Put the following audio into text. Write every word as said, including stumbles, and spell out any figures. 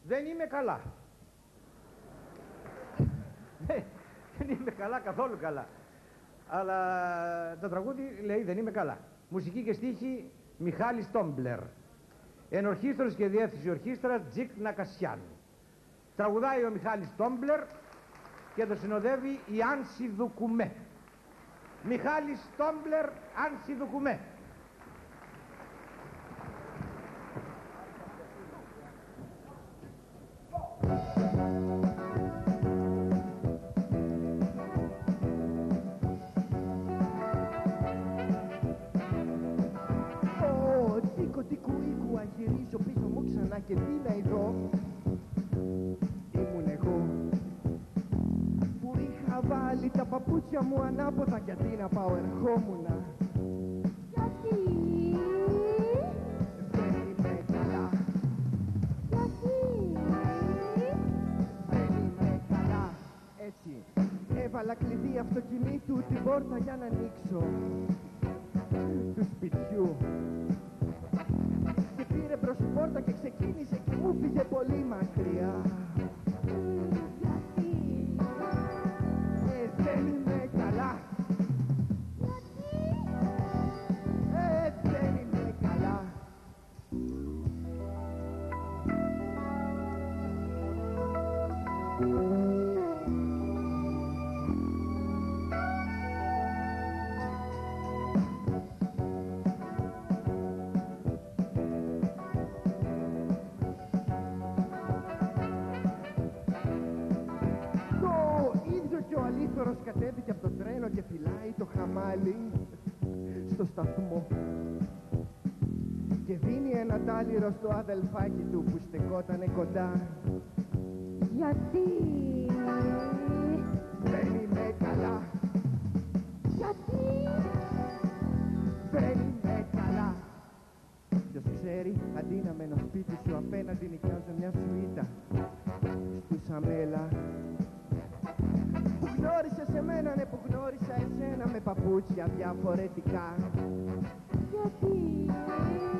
Δεν είμαι καλά. Δεν είμαι καλά, καθόλου καλά. Αλλά το τραγούδι λέει δεν είμαι καλά. Μουσική και στίχη Μιχάλης Τόμπλερ. Ενορχήστρος και διεύθυνση ορχήστρας Τζικ Νακασιάν. Τραγουδάει ο Μιχάλης Τόμπλερ και το συνοδεύει η Άνση Δουκουμέ. Μιχάλης Τόμπλερ, Άνση Δουκουμέ. Γυρίζω πίσω μου ξανά και τι να ειδώ. Ήμουν εγώ που είχα βάλει τα παπούτσια μου ανάποδα. Γιατί να πάω ερχόμουνα. Γιατί δεν είμαι καλά. Γιατί δεν είμαι καλά. Έτσι έβαλα κλειδί αυτοκινήτου την πόρτα για να ανοίξω του σπιτιού. Πήρε προς την πόρτα και ξεκίνησε και μου φύγε πολύ μακριά. Γιατί Ε, δεν είμαι καλά. Γιατί Ε, δεν είμαι καλά. Κατέβηκε από το τρένο και φυλάει το χαμάλι στο σταθμό και δίνει ένα τάλιρο στο αδελφάκι του που στεκότανε κοντά. Γιατί Δεν είμαι καλά. Γιατί Δεν είμαι καλά. Ποιος ξέρει, αντί να μένω σπίτι σου απέναντι νοικιάζω μια σουίτα στου Σαμέλα. Που γνώρισες εμένα, ναι, που γνώρισα εσένα με παπούτσια διαφορετικά. Γιατί